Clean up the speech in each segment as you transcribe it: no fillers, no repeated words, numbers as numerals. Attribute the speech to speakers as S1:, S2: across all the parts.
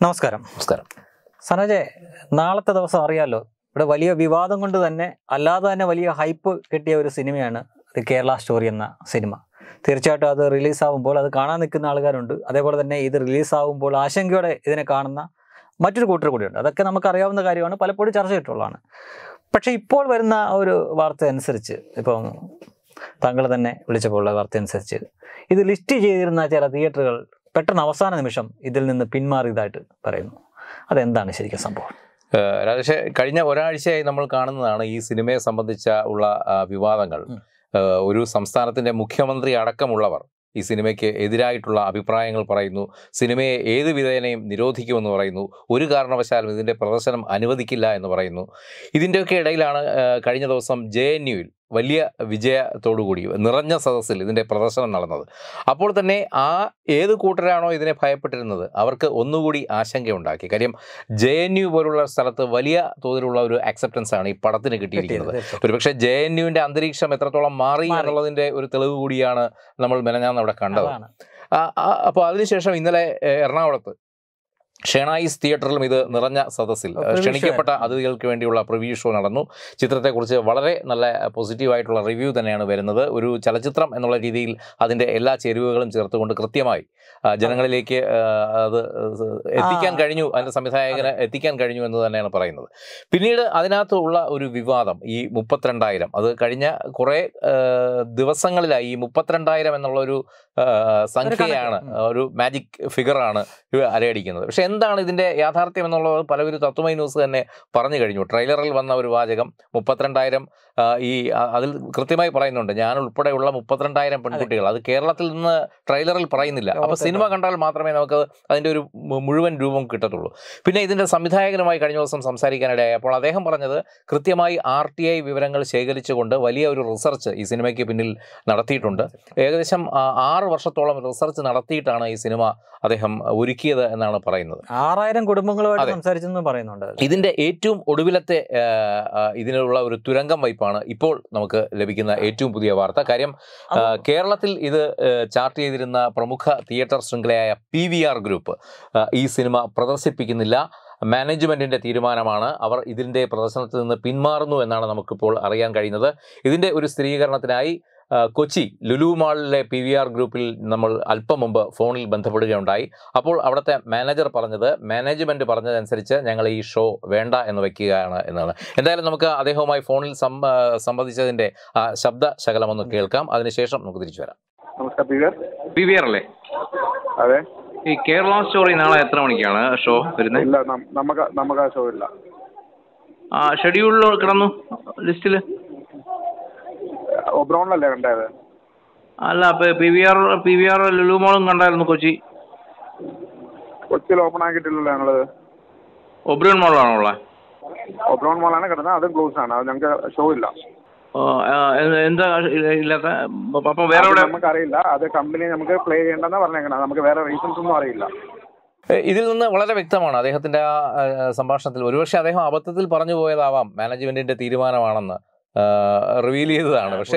S1: നമസ്കാരം.
S2: നമസ്കാരം.
S1: സനോജെ, നാളത്തെ ദിവസം അറിയാലോ, ഇവിടെ വലിയ വിവാദം കൊണ്ട് തന്നെ അല്ലാതെ തന്നെ വലിയ ഹൈപ്പ് കിട്ടിയ ഒരു സിനിമയാണ് കേരള സ്റ്റോറി എന്ന സിനിമ. തീർച്ചയായിട്ടും അത് റിലീസാവുമ്പോൾ അത് കാണാൻ നിൽക്കുന്ന ആൾക്കാരുണ്ട്. അതേപോലെ തന്നെ ഇത് റിലീസാവുമ്പോൾ ആശങ്കയോടെ ഇതിനെ കാണുന്ന മറ്റൊരു കൂട്ടർ കൂടിയുണ്ട്. അതൊക്കെ നമുക്കറിയാവുന്ന കാര്യമാണ്, പലപ്പോഴും ചർച്ച ചെയ്തിട്ടുള്ളതാണ്. പക്ഷേ ഇപ്പോൾ വരുന്ന ഒരു വാർത്ത അനുസരിച്ച്, ഇപ്പം താങ്കൾ തന്നെ വിളിച്ചപ്പോഴുള്ള വാർത്ത അനുസരിച്ച്, ഇത് ലിസ്റ്റ് ചെയ്തിരുന്ന ചില തിയേറ്ററുകൾ പെട്ടെന്ന് അവസാന നിമിഷം ഇതിൽ നിന്ന് പിന്മാറിയതായിട്ട് പറയുന്നു. അതെന്താണ് ശരിക്കും സംഭവം?
S2: രാജേഷ്, കഴിഞ്ഞ ഒരാഴ്ചയായി നമ്മൾ കാണുന്നതാണ് ഈ സിനിമയെ സംബന്ധിച്ച ഉള്ള വിവാദങ്ങൾ. ഒരു സംസ്ഥാനത്തിൻ്റെ മുഖ്യമന്ത്രി അടക്കമുള്ളവർ ഈ സിനിമയ്ക്ക് എതിരായിട്ടുള്ള അഭിപ്രായങ്ങൾ പറയുന്നു. സിനിമയെ ഏത് വിധേനയും നിരോധിക്കുമെന്ന് പറയുന്നു. ഒരു കാരണവശാലും ഇതിൻ്റെ പ്രദർശനം അനുവദിക്കില്ല എന്ന് പറയുന്നു. ഇതിൻ്റെയൊക്കെ ഇടയിലാണ് കഴിഞ്ഞ ദിവസം JNUവിൽ വലിയ വിജയത്തോടുകൂടി നിറഞ്ഞ സദസ്സിൽ ഇതിൻ്റെ പ്രദർശനം നടന്നത്. അപ്പോൾ തന്നെ ഏത് കൂട്ടരാണോ ഇതിനെ ഭയപ്പെട്ടിരുന്നത് അവർക്ക് ഒന്നുകൂടി ആശങ്കയുണ്ടാക്കി. കാര്യം JNU പോലുള്ള സ്ഥലത്ത് വലിയ തോതിലുള്ള ഒരു അക്സെപ്റ്റൻസ് ആണ് ഈ പടത്തിന് കിട്ടിയിരിക്കുന്നത്. ഒരുപക്ഷെ JNUവിൻ്റെ അന്തരീക്ഷം എത്രത്തോളം മാറി എന്നുള്ളതിൻ്റെ ഒരു തെളിവ് കൂടിയാണ് നമ്മൾ മെനഞ്ഞാന്ന് അവിടെ കണ്ടത്. അപ്പോൾ അതിനുശേഷം ഇന്നലെ എറണാകുളത്ത് ഷെണായിസ് തിയേറ്ററിലും ഇത് നിറഞ്ഞ സദസ്സിൽ ക്ഷണിക്കപ്പെട്ട അതിഥികൾക്ക് വേണ്ടിയുള്ള പ്രിവ്യൂ ഷോ നടന്നു. ചിത്രത്തെക്കുറിച്ച് വളരെ നല്ല പോസിറ്റീവായിട്ടുള്ള റിവ്യൂ തന്നെയാണ് വരുന്നത്. ഒരു ചലച്ചിത്രം എന്നുള്ള രീതിയിൽ അതിൻ്റെ എല്ലാ ചേരുവകളും ചേർത്തുകൊണ്ട് കൃത്യമായി ജനങ്ങളിലേക്ക് അത് എത്തിക്കാൻ കഴിഞ്ഞു, അതിൻ്റെ സംവിധായകന് എത്തിക്കാൻ കഴിഞ്ഞു എന്ന് തന്നെയാണ് പറയുന്നത്. പിന്നീട് അതിനകത്തുള്ള ഒരു വിവാദം, ഈ 32,000, അത് കഴിഞ്ഞ കുറേ ദിവസങ്ങളിലായി ഈ 32,000 എന്നുള്ളൊരു സംഖ്യയാണ്, ഒരു മാജിക് ഫിഗറാണ് അലയടിക്കുന്നത്. പക്ഷെ എന്താണ് ഇതിൻ്റെ യാഥാർത്ഥ്യം എന്നുള്ളത് പലവരും തത്വമയി ന്യൂസ് തന്നെ പറഞ്ഞു കഴിഞ്ഞു. ട്രെയിലറിൽ വന്ന ഒരു വാചകം 32,000, അതിൽ കൃത്യമായി പറയുന്നുണ്ട്, ഞാൻ ഉൾപ്പെടെയുള്ള 32,000 പെൺകുട്ടികൾ. അത് കേരളത്തിൽ നിന്ന് ട്രെയിലറിൽ പറയുന്നില്ല. അപ്പോൾ സിനിമ കണ്ടാൽ മാത്രമേ നമുക്ക് അതിൻ്റെ ഒരു മുഴുവൻ രൂപം കിട്ടത്തുള്ളൂ. പിന്നെ ഇതിൻ്റെ സംവിധായകനുമായി കഴിഞ്ഞ ദിവസം സംസാരിക്കാനിടയായി. അപ്പോൾ അദ്ദേഹം പറഞ്ഞത് കൃത്യമായി RTI വിവരങ്ങൾ ശേഖരിച്ചുകൊണ്ട് വലിയ ഒരു റിസർച്ച് ഈ സിനിമയ്ക്ക് പിന്നിൽ നടത്തിയിട്ടുണ്ട്. ഏകദേശം 6 വർഷത്തോളം റിസർച്ച് നടത്തിയിട്ടാണ് ഈ സിനിമ അദ്ദേഹം ഒരുക്കിയത് എന്നാണ് പറയുന്നത്.
S1: 6,000 കുടുംബങ്ങളുമായിട്ട് സംസാരിച്ചെന്ന് പറയുന്നുണ്ട്.
S2: ഇതിൻ്റെ ഏറ്റവും ഒടുവിലത്തെ ഇതിനുള്ള ഒരു തുരങ്കം വയ്പാണ് ഇപ്പോൾ നമുക്ക് ലഭിക്കുന്ന ഏറ്റവും പുതിയ വാർത്ത. കാര്യം കേരളത്തിൽ ഇത് ചാർട്ട് ചെയ്തിരുന്ന പ്രമുഖ തിയേറ്റർ ശൃംഖലയായ PVR ഗ്രൂപ്പ് ഈ സിനിമ പ്രദർശിപ്പിക്കുന്നില്ല. മാനേജ്മെൻറ്റിൻ്റെ തീരുമാനമാണ്. അവർ ഇതിൻ്റെ പ്രദർശനത്തിൽ നിന്ന് പിന്മാറുന്നു എന്നാണ് നമുക്കിപ്പോൾ അറിയാൻ കഴിയുന്നത്. ഇതിൻ്റെ ഒരു സ്ഥിരീകരണത്തിനായി കൊച്ചി LULU മാളിലെ PVR ഗ്രൂപ്പിൽ നമ്മൾ അല്പം മുമ്പ് ഫോണിൽ ബന്ധപ്പെടുകയുണ്ടായി. അപ്പോൾ അവിടുത്തെ മാനേജർ പറഞ്ഞത്, മാനേജ്മെൻറ്റ് പറഞ്ഞതനുസരിച്ച് ഞങ്ങൾ ഈ ഷോ വേണ്ട എന്ന് വയ്ക്കുകയാണ് എന്നാണ്. എന്തായാലും നമുക്ക് അദ്ദേഹവുമായി ഫോണിൽ സംബന്ധിച്ചതിൻ്റെ ശബ്ദ ശകലമൊന്ന് കേൾക്കാം. അതിനുശേഷം നമുക്ക് തിരിച്ചു വരാം.
S3: നമസ്കാരം.
S2: PVR അല്ലേ?
S3: അതെ.
S2: ഈ കേരള സ്റ്റോറി നാളെ എത്ര മണിക്കാണ് ഷോ വരുന്നത്?
S3: ഇല്ല, നമുക്ക് ആ ഷോ ഇല്ല.
S2: ഷെഡ്യൂളിൽ കിടന്നു ലിസ്റ്റിൽ.
S3: ഒബ്രോണിലല്ലേ കണ്ടത്?
S2: അല്ല, അപ്പോൾ PVR ലുലു മോളും കണ്ടായിരുന്നു.
S3: കൊച്ചിയിൽ ഓപ്പൺ ആക്കിയിട്ടില്ലല്ലോ ഞങ്ങള്.
S2: ഒബ്രോൺ മോളാണോ ഉള്ളത്?
S3: ഒബ്രോൺ മോളാണ് കിടന്നത്, അത് ക്ലോസ് ആണ്. അത് ഞങ്ങൾക്ക് ഷോ ഇല്ല.
S2: എന്താ ഇല്ലാത്ത? അപ്പം വേറെ എവിടെ?
S3: നമുക്കറിയില്ല. അത് കമ്പനി നമുക്ക് പ്ലേ ചെയ്യേണ്ടെന്നാ പറഞ്ഞേക്കണം. നമുക്ക് വേറെ റീസൺസ് ഒന്നും അറിയില്ല.
S2: ഇതിൽ നിന്ന് വളരെ വ്യക്തമാണ് അദ്ദേഹത്തിൻ്റെ സംഭാഷണത്തിൽ. ഒരുപക്ഷെ അദ്ദേഹം അബദ്ധത്തിൽ പറഞ്ഞു പോയതാവാം, മാനേജ്മെന്റിന്റെ തീരുമാനമാണെന്ന് റിവീൽ ചെയ്തതാണ്. പക്ഷേ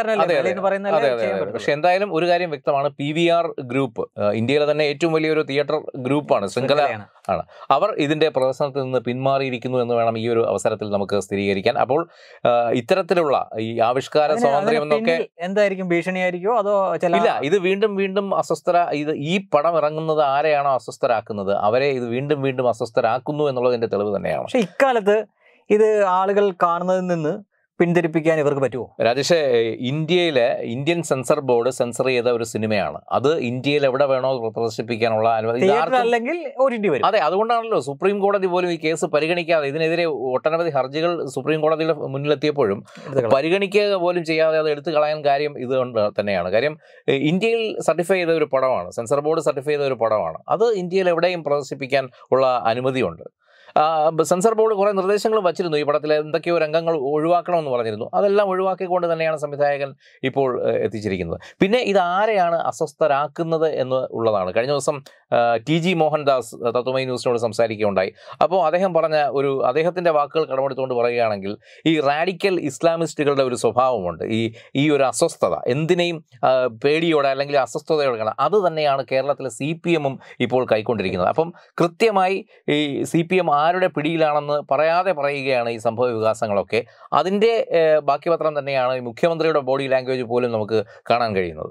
S2: പക്ഷെ എന്തായാലും ഒരു കാര്യം വ്യക്തമാണ്, PVR ഗ്രൂപ്പ് ഇന്ത്യയിലെ തന്നെ ഏറ്റവും വലിയൊരു തിയേറ്റർ ഗ്രൂപ്പാണ്, ശൃംഖല ആണ്. അവർ ഇതിന്റെ പ്രദർശനത്തിൽ നിന്ന് പിന്മാറിയിരിക്കുന്നു എന്ന് വേണം ഈ ഒരു അവസരത്തിൽ നമുക്ക് സ്ഥിരീകരിക്കാൻ. അപ്പോൾ ഇത്തരത്തിലുള്ള ഈ ആവിഷ്കാര സ്വാതന്ത്ര്യം എന്നൊക്കെ
S1: എന്തായിരിക്കും? ഭീഷണിയായിരിക്കോ അതോ
S2: ഇല്ല, ഇത് വീണ്ടും ഈ പടം ഇറങ്ങുന്നത് ആരെയാണോ അസ്വസ്ഥരാക്കുന്നത് അവരെ ഇത് വീണ്ടും അസ്വസ്ഥരാക്കുന്നു എന്നുള്ളതിന്റെ തെളിവ് തന്നെയാണ്.
S1: പക്ഷെ ഇക്കാലത്ത് ഇത് ആളുകൾ കാണുന്നതിൽ നിന്ന് പിന്തിരിപ്പിക്കാൻ ഇവർക്ക് പറ്റുമോ?
S2: Rajesh, Indian censor board censor ചെയ്ത ഒരു സിനിമയാണ്. അത് ഇന്ത്യയിൽ എവിടെ വേണോ പ്രദർശിപ്പിക്കാനുള്ള അനുമതി. അതെ, അതുകൊണ്ടാണല്ലോ സുപ്രീം കോടതി പോലും ഈ കേസ് പരിഗണിക്കാതെ, ഇതിനെതിരെ ഒട്ടനവധി ഹർജികൾ സുപ്രീം കോടതിയുടെ മുന്നിലെത്തിയപ്പോഴും പരിഗണിക്കുക പോലും ചെയ്യാതെ അത് എടുത്തു കളയാൻ കാര്യം ഇതുകൊണ്ട് തന്നെയാണ്. കാര്യം ഇന്ത്യയിൽ സർട്ടിഫൈ ചെയ്ത ഒരു പടമാണ്, സെൻസർ ബോർഡ് സർട്ടിഫൈ ചെയ്ത ഒരു പടമാണ്. അത് ഇന്ത്യയിൽ എവിടെയും പ്രദർശിപ്പിക്കാൻ ഉള്ള അനുമതിയുണ്ട്. സെൻസർ ബോർഡ് കുറേ നിർദ്ദേശങ്ങൾ വച്ചിരുന്നു. ഈ പടത്തിലെ എന്തൊക്കെയോ രംഗങ്ങൾ ഒഴിവാക്കണമെന്ന് പറഞ്ഞിരുന്നു. അതെല്ലാം ഒഴിവാക്കിക്കൊണ്ട് തന്നെയാണ് സംവിധായകൻ ഇപ്പോൾ എത്തിച്ചിരിക്കുന്നത്. പിന്നെ ഇത് ആരെയാണ് അസ്വസ്ഥരാക്കുന്നത് എന്ന് ഉള്ളതാണ്. കഴിഞ്ഞ ദിവസം TG മോഹൻദാസ് തത്വമയി ന്യൂസിനോട് സംസാരിക്കുകയുണ്ടായി. അപ്പോൾ അദ്ദേഹം പറഞ്ഞ അദ്ദേഹത്തിൻ്റെ വാക്കുകൾ കടമെടുത്തുകൊണ്ട് പറയുകയാണെങ്കിൽ, ഈ റാഡിക്കൽ ഇസ്ലാമിസ്റ്റുകളുടെ ഒരു സ്വഭാവമുണ്ട്. ഈ ഒരു അസ്വസ്ഥത, എന്തിനേയും പേടിയോടെ അല്ലെങ്കിൽ അസ്വസ്ഥതയോടെ കാണാം. അത് തന്നെയാണ് കേരളത്തിലെ CPM ഇപ്പോൾ കൈക്കൊണ്ടിരിക്കുന്നത്. അപ്പം കൃത്യമായി ഈ CPM ആരുടെ പിടിയിലാണെന്ന് പറയാതെ പറയുകയാണ് ഈ സംഭവ വികാസങ്ങളൊക്കെ. അതിൻ്റെ ബാക്കി പത്രം തന്നെയാണ് ഈ മുഖ്യമന്ത്രിയുടെ ബോഡി ലാംഗ്വേജ് പോലും നമുക്ക് കാണാൻ കഴിയുന്നത്.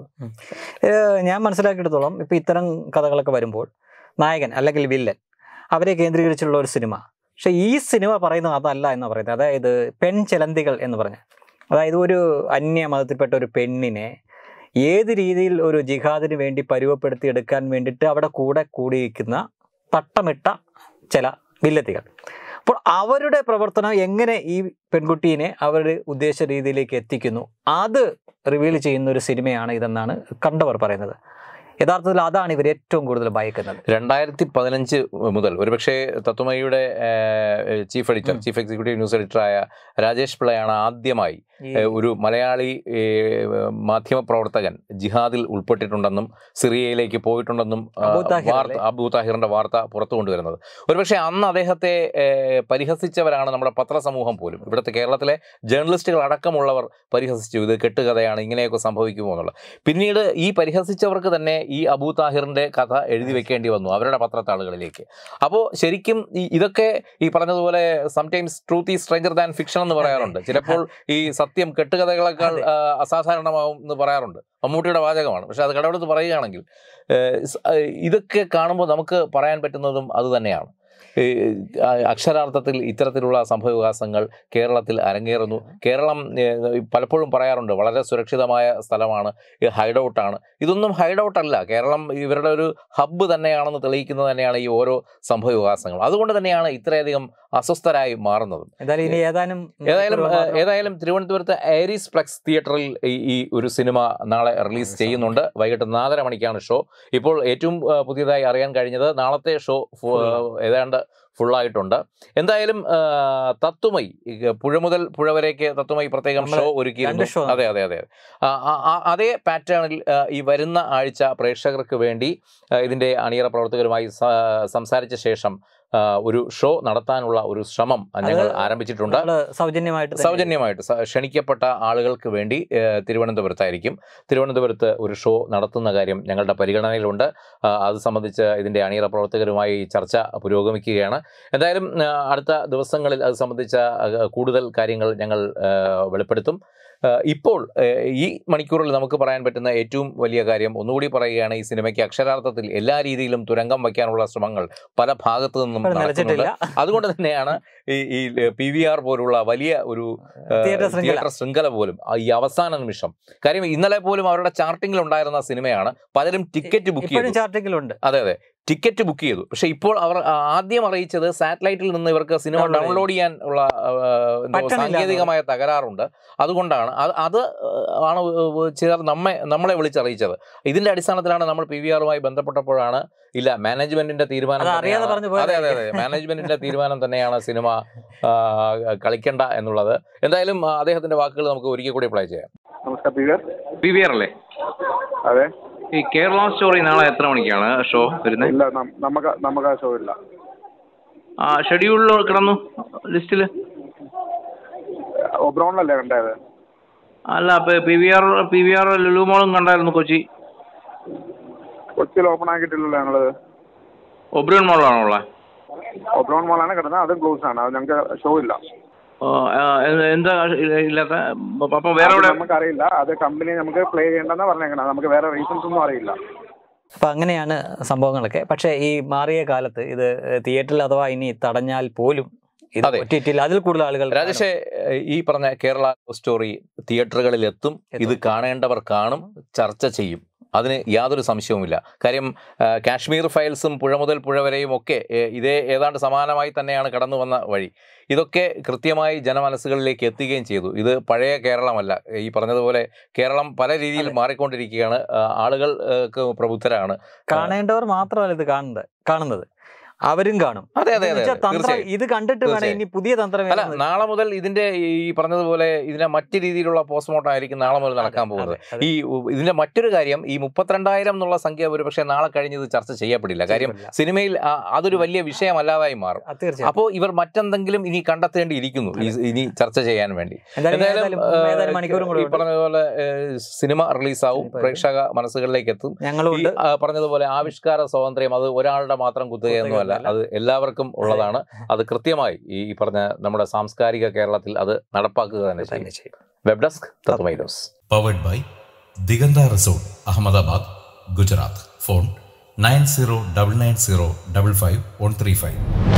S1: ഞാൻ മനസ്സിലാക്കിയെടുത്തോളം ഇപ്പോൾ ഇത്തരം കഥകളൊക്കെ വരുമ്പോൾ നായകൻ അല്ലെങ്കിൽ വില്ലൻ അവരെ കേന്ദ്രീകരിച്ചുള്ള ഒരു സിനിമ. പക്ഷേ ഈ സിനിമ പറയുന്നത് അതല്ല എന്ന് പറയുന്നത്. അതായത് പെൺചലന്തികൾ എന്ന് പറഞ്ഞ, അതായത് ഒരു അന്യ മതത്തിൽപ്പെട്ട ഒരു പെണ്ണിനെ ഏത് രീതിയിൽ ഒരു ജിഹാദിന് വേണ്ടി പരുവപ്പെടുത്തി എടുക്കാൻ വേണ്ടിയിട്ട് അവിടെ കൂടിയിരിക്കുന്ന തട്ടമിട്ട ചില വില്ലത്തികൾ. അപ്പോൾ അവരുടെ പ്രവർത്തനം എങ്ങനെ ഈ പെൺകുട്ടീനെ അവരുടെ ഉദ്ദേശ രീതിയിലേക്ക് എത്തിക്കുന്നു, അത് റിവീൽ ചെയ്യുന്ന ഒരു സിനിമയാണ് ഇതെന്നാണ് കണ്ടവർ പറയുന്നത്. യഥാർത്ഥത്തിൽ അതാണ് ഇവർ ഏറ്റവും കൂടുതൽ ഭയക്കുന്നത്.
S2: 2015 മുതൽ ഒരുപക്ഷെ തത്വമയിയുടെ ചീഫ് എക്സിക്യൂട്ടീവ് ന്യൂസ് എഡിറ്ററായ രാജേഷ് പിള്ളയാണ് ആദ്യമായി ഒരു മലയാളി മാധ്യമപ്രവർത്തകൻ ജിഹാദിൽ ഉൾപ്പെട്ടിട്ടുണ്ടെന്നും സിറിയയിലേക്ക് പോയിട്ടുണ്ടെന്നും അബൂ താഹിറിന്റെ വാർത്ത പുറത്തു കൊണ്ടുവരുന്നത്. ഒരുപക്ഷെ അന്ന് അദ്ദേഹത്തെ പരിഹസിച്ചവരാണ് നമ്മുടെ പത്രസമൂഹം പോലും. ഇവിടുത്തെ കേരളത്തിലെ ജേർണലിസ്റ്റുകൾ അടക്കമുള്ളവർ പരിഹസിച്ചു, ഇത് കെട്ടുകഥയാണ്, ഇങ്ങനെയൊക്കെ സംഭവിക്കുമോ എന്നുള്ളത്. പിന്നീട് ഈ പരിഹസിച്ചവർക്ക് തന്നെ ഈ അബൂ താഹിറിന്റെ കഥ എഴുതി വെക്കേണ്ടി വന്നു അവരുടെ പത്രത്താളുകളിലേക്ക്. അപ്പോൾ ശരിക്കും ഇതൊക്കെ ഈ പറഞ്ഞതുപോലെ sometimes truth is stranger than fiction എന്ന് പറയാറുണ്ട്. ചിലപ്പോൾ ഈ സത്യം കെട്ടുകഥകളെക്കാൾ അസാധാരണമാവും എന്ന് പറയാറുണ്ട്. മമ്മൂട്ടിയുടെ വാചകമാണ്. പക്ഷെ അത് കടമെടുത്ത് പറയുകയാണെങ്കിൽ ഇതൊക്കെ കാണുമ്പോൾ നമുക്ക് പറയാൻ പറ്റുന്നതും അതുതന്നെയാണ്. അക്ഷരാർത്ഥത്തിൽ ഇത്തരത്തിലുള്ള സംഭവവികാസങ്ങൾ കേരളത്തിൽ അരങ്ങേറുന്നു. കേരളം പലപ്പോഴും പറയാറുണ്ട് വളരെ സുരക്ഷിതമായ സ്ഥലമാണ്, ഹൈഡൗട്ടാണ്. ഇതൊന്നും ഹൈഡൗട്ടല്ല. കേരളം ഇവരുടെ ഒരു ഹബ്ബ് തന്നെയാണെന്ന് തെളിയിക്കുന്നത് തന്നെയാണ് ഈ ഓരോ സംഭവവികാസങ്ങൾ. അതുകൊണ്ട് തന്നെയാണ് ഇത്രയധികം അസ്വസ്ഥരായി മാറുന്നത്. ഏതായാലും തിരുവനന്തപുരത്ത് ഐറിസ് ഫ്ലെക്സ് തിയേറ്ററിൽ ഈ ഒരു സിനിമ നാളെ റിലീസ് ചെയ്യുന്നുണ്ട്. വൈകിട്ട് 4:30 മണിക്കാണ് ഷോ. ഇപ്പോൾ ഏറ്റവും പുതിയതായി അറിയാൻ കഴിഞ്ഞത് നാളത്തെ ഷോ ഏതാണ്ട് ഫുള്ളായിട്ടുണ്ട്. എന്തായാലും തത്വമയി പുഴ മുതൽ പുഴ വരേക്ക് തത്വമയി പ്രത്യേകം ഷോ ഒരുക്കിയിരുന്നു. അതെ. അതേ പാറ്റേണിൽ ഈ വരുന്ന ആഴ്ച പ്രേക്ഷകർക്ക് വേണ്ടി ഇതിൻ്റെ അണിയറ പ്രവർത്തകരുമായി സംസാരിച്ച ശേഷം ഒരു ഷോ നടത്താനുള്ള ഒരു ശ്രമം ഞങ്ങൾ ആരംഭിച്ചിട്ടുണ്ട്. സൗജന്യമായിട്ട് ക്ഷണിക്കപ്പെട്ട ആളുകൾക്ക് വേണ്ടി തിരുവനന്തപുരത്ത് ഒരു ഷോ നടത്തുന്ന കാര്യം ഞങ്ങളുടെ പരിഗണനയിലുണ്ട്. അത് സംബന്ധിച്ച് ഇതിൻ്റെ അണിയറ പ്രവർത്തകരുമായി ചർച്ച പുരോഗമിക്കുകയാണ്. എന്തായാലും അടുത്ത ദിവസങ്ങളിൽ അത് സംബന്ധിച്ച കൂടുതൽ കാര്യങ്ങൾ ഞങ്ങൾ വെളിപ്പെടുത്തും. ഇപ്പോൾ ഈ മണിക്കൂറിൽ നമുക്ക് പറയാൻ പറ്റുന്ന ഏറ്റവും വലിയ കാര്യം ഒന്നുകൂടി പറയുകയാണ്, ഈ സിനിമയ്ക്ക് അക്ഷരാർത്ഥത്തിൽ എല്ലാ രീതിയിലും തുരങ്കം വയ്ക്കാനുള്ള ശ്രമങ്ങൾ പല ഭാഗത്തു നിന്നും നടക്കുന്നുണ്ട്. അതുകൊണ്ട് തന്നെയാണ് ഈ PVR പോലുള്ള വലിയ ഒരു തിയേറ്റർ ശൃംഖല പോലും ഈ അവസാന നിമിഷം, കാര്യം ഇന്നലെ പോലും അവരുടെ ചാർട്ടിങ്ങിൽ ഉണ്ടായിരുന്ന സിനിമയാണ്, പലരും ടിക്കറ്റ് ബുക്ക് ചെയ്തു. അതെ ടിക്കറ്റ് ബുക്ക് ചെയ്തു. പക്ഷെ ഇപ്പോൾ അവർ ആദ്യം അറിയിച്ചത് സാറ്റലൈറ്റിൽ നിന്ന് ഇവർക്ക് സിനിമ ഡൗൺലോഡ് ചെയ്യാൻ ഉള്ള സാങ്കേതികമായ തകരാറുണ്ട്. അതുകൊണ്ടാണ് അത് ആണ് ചിലർ നമ്മളെ വിളിച്ചറിയിച്ചത്. ഇതിന്റെ അടിസ്ഥാനത്തിലാണ് നമ്മൾ PVRുമായി ബന്ധപ്പെട്ടപ്പോഴാണ് ഇല്ല, മാനേജ്മെന്റിന്റെ തീരുമാനം, അതെ മാനേജ്മെന്റിന്റെ തീരുമാനം തന്നെയാണ് സിനിമ കളിക്കണ്ട എന്നുള്ളത്. എന്തായാലും അദ്ദേഹത്തിന്റെ വാക്കുകൾ നമുക്ക് ഒരിക്കൽ കൂടി അപ്ലൈ ചെയ്യാം.
S4: PVR അല്ലേ?
S3: അതെ.
S4: ഈ കേരള സ്റ്റോറി നാളെ എത്ര മണിക്കാണ് ഷോ വരുന്നത്?
S3: ഇല്ല, നമുക്ക് ആ ഷോ ഇല്ല.
S4: ഷെഡ്യൂളിൽ കിടന്നു ലിസ്റ്റിൽ.
S3: ഒബ്രോണിലല്ലേ കണ്ടത്?
S4: അല്ല, അപ്പൊ PVR ലുലു മോളും കണ്ടായിരുന്നു.
S3: കൊച്ചിയിൽ ഓപ്പൺ ആക്കിയിട്ടില്ലല്ലോ ഞങ്ങള്.
S4: ഒബ്രോൺ മോളാണോ ഉള്ളത്?
S3: ഒബ്രോൺ മോളാണ് കിടന്നത്, അത് ക്ലോസ് ആണ്. അത് ഞങ്ങൾക്ക് ഷോ ഇല്ല.
S4: എന്താ ഇല്ലാത്ത? അപ്പൊ വേറെ
S3: നമുക്കറിയില്ല. അത് കമ്പനി നമുക്ക് പ്ലേ ചെയ്യണ്ടെന്നാ പറഞ്ഞേക്കണം. നമുക്ക് വേറെ റീസൺസ് ഒന്നും അറിയില്ല.
S1: അപ്പം അങ്ങനെയാണ് സംഭവങ്ങളൊക്കെ. പക്ഷേ ഈ മാറിയ കാലത്ത് ഇത് തിയേറ്ററിൽ അഥവാ ഇനി തടഞ്ഞാൽ പോലും അതിൽ കൂടുതൽ ആളുകൾ.
S2: രാജേഷേ, ഈ പറഞ്ഞ കേരള സ്റ്റോറി തിയേറ്ററുകളിൽ എത്തും. ഇത് കാണേണ്ടവർ കാണും, ചർച്ച ചെയ്യും. അതിന് യാതൊരു സംശയവുമില്ല. കാര്യം കാശ്മീർ ഫയൽസും പുഴ മുതൽ പുഴ വരെയും ഒക്കെ ഇതേ ഏതാണ്ട് സമാനമായി തന്നെയാണ് കടന്നു വന്ന വഴി. ഇതൊക്കെ കൃത്യമായി ജനമനസ്സുകളിലേക്ക് എത്തുകയും ചെയ്തു. ഇത് പഴയ കേരളമല്ല. ഈ പറഞ്ഞതുപോലെ കേരളം പല രീതിയിൽ മാറിക്കൊണ്ടിരിക്കുകയാണ്. ആളുകൾക്ക് പ്രബുദ്ധരാണ്.
S1: കാണേണ്ടവർ മാത്രമല്ല ഇത് കാണുന്നത്. അവരും കാണും.
S2: അതെ അതെ അതെ
S1: തന്ത്രം
S2: തീർച്ചയായും.
S1: ഇത് കണ്ടിട്ട് വേണം ഇനി പുതിയ തന്ത്രം.
S2: അല്ല, നാളെ മുതൽ ഇതിന്റെ ഈ പറഞ്ഞതുപോലെ ഇതിനെ മറ്റു രീതിയിലുള്ള പോസ്റ്റ്മോർട്ടം ആയിരിക്കും നാളെ മുതൽ നടക്കാൻ പോകുന്നത്. ഈ ഇതിന്റെ മറ്റൊരു കാര്യം, ഈ 32,000 എന്നുള്ള സംഖ്യ ഒരു പക്ഷേ നാളെ കഴിഞ്ഞ് ഇത് ചർച്ച ചെയ്യപ്പെടില്ല. കാര്യം സിനിമയിൽ അതൊരു വലിയ വിഷയമല്ലാതായി മാറും. അപ്പോൾ ഇവർ മറ്റെന്തെങ്കിലും ഇനി കണ്ടെത്തേണ്ടിയിരിക്കുന്നു ഇനി ചർച്ച ചെയ്യാൻ വേണ്ടി. എന്തായാലും ഈ പറഞ്ഞതുപോലെ സിനിമ റിലീസാവും, പ്രേക്ഷക മനസ്സുകളിലേക്ക് എത്തും. ഈ പറഞ്ഞതുപോലെ ആവിഷ്കാര സ്വാതന്ത്ര്യം അത് ഒരാളുടെ മാത്രം കുത്തുകയൊന്നുമല്ല, അത് എല്ലാവർക്കും ഉള്ളതാണ്. അത് കൃത്യമായി ഈ പറഞ്ഞ നമ്മുടെ സാംസ്കാരിക കേരളത്തിൽ അത് നടപ്പാക്കുക തന്നെ ചെയ്യും. Web desk Tatvamayi news.
S5: Powered by Diganta resort, Ahmedabad, Gujarat. Phone 9099055135.